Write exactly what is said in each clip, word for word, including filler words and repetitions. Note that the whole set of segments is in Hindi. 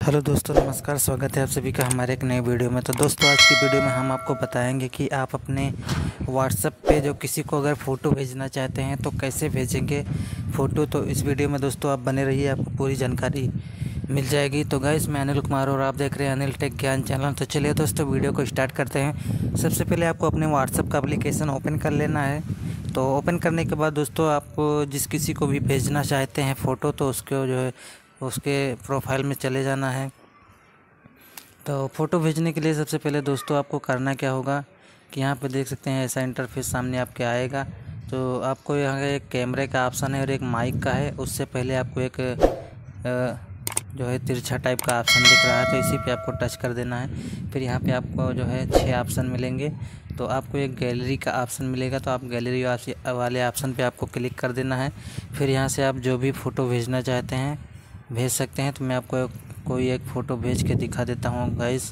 हेलो दोस्तों, नमस्कार। स्वागत है आप सभी का हमारे एक नए वीडियो में। तो दोस्तों, आज की वीडियो में हम आपको बताएंगे कि आप अपने व्हाट्सएप पे जो किसी को अगर फ़ोटो भेजना चाहते हैं तो कैसे भेजेंगे फ़ोटो। तो इस वीडियो में दोस्तों आप बने रहिए, आपको पूरी जानकारी मिल जाएगी। तो गाइस, मैं अनिल कुमार और आप देख रहे हैं अनिल टेक ज्ञान चैनल। तो चलिए दोस्तों, वीडियो को स्टार्ट करते हैं। सबसे पहले आपको अपने व्हाट्सएप का एप्लीकेशन ओपन कर लेना है। तो ओपन करने के बाद दोस्तों, आप जिस किसी को भी भेजना चाहते हैं फ़ोटो, तो उसको जो है उसके प्रोफाइल में चले जाना है। तो फ़ोटो भेजने के लिए सबसे पहले दोस्तों आपको करना क्या होगा कि यहाँ पे देख सकते हैं ऐसा इंटरफेस सामने आपके आएगा। तो आपको यहाँ एक कैमरे का ऑप्शन है और एक माइक का है। उससे पहले आपको एक जो है तिरछा टाइप का ऑप्शन दिख रहा है, तो इसी पे आपको टच कर देना है। फिर यहाँ पे आपको जो है छः ऑप्शन मिलेंगे। तो आपको एक गैलरी का ऑप्शन मिलेगा, तो आप गैलरी वाले ऑप्शन पे आपको क्लिक कर देना है। फिर यहाँ से आप जो भी फ़ोटो भेजना चाहते हैं भेज सकते हैं। तो मैं आपको कोई एक फ़ोटो भेज के दिखा देता हूँ गाइस।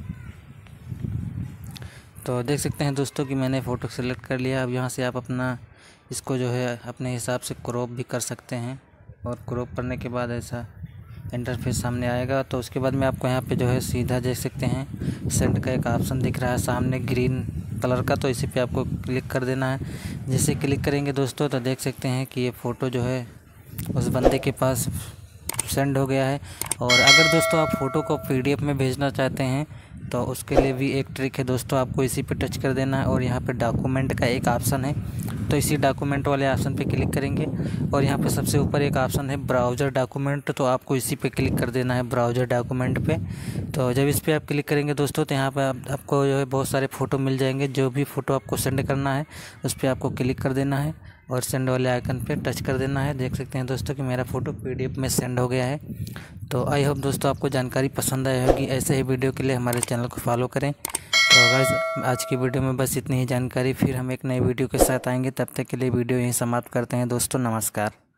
तो देख सकते हैं दोस्तों कि मैंने फ़ोटो सेलेक्ट कर लिया। अब यहाँ से आप अपना इसको जो है अपने हिसाब से क्रॉप भी कर सकते हैं, और क्रॉप करने के बाद ऐसा इंटरफेस सामने आएगा। तो उसके बाद में आपको यहाँ पे जो है सीधा देख सकते हैं सेंड का एक ऑप्शन दिख रहा है सामने ग्रीन कलर का, तो इसी पे आपको क्लिक कर देना है। जैसे क्लिक करेंगे दोस्तों, तो देख सकते हैं कि ये फ़ोटो जो है उस बंदे के पास सेंड हो गया है। और अगर दोस्तों आप फ़ोटो को पीडीएफ में भेजना चाहते हैं तो उसके लिए भी एक ट्रिक है दोस्तों। आपको इसी पे टच कर देना है और यहाँ पे डॉक्यूमेंट का एक ऑप्शन है, तो इसी डॉक्यूमेंट वाले ऑप्शन पे क्लिक करेंगे। और यहाँ पे सबसे ऊपर एक ऑप्शन है ब्राउज़र डॉक्यूमेंट, तो आपको इसी पे क्लिक कर देना है ब्राउज़र डॉक्यूमेंट पे। तो जब इस पर आप क्लिक करेंगे दोस्तों, तो यहाँ पर आप, आपको जो है बहुत सारे फ़ोटो मिल जाएंगे। जो भी फ़ोटो आपको सेंड करना है उस पर आपको क्लिक कर देना है और सेंड वाले आइकन पे टच कर देना है। देख सकते हैं दोस्तों कि मेरा फ़ोटो पीडीएफ में सेंड हो गया है। तो आई होप दोस्तों आपको जानकारी पसंद आई होगी। ऐसे ही वीडियो के लिए हमारे चैनल को फॉलो करें। तो गाइस, आज की वीडियो में बस इतनी ही जानकारी। फिर हम एक नई वीडियो के साथ आएंगे। तब तक के लिए वीडियो यहीं समाप्त करते हैं दोस्तों। नमस्कार।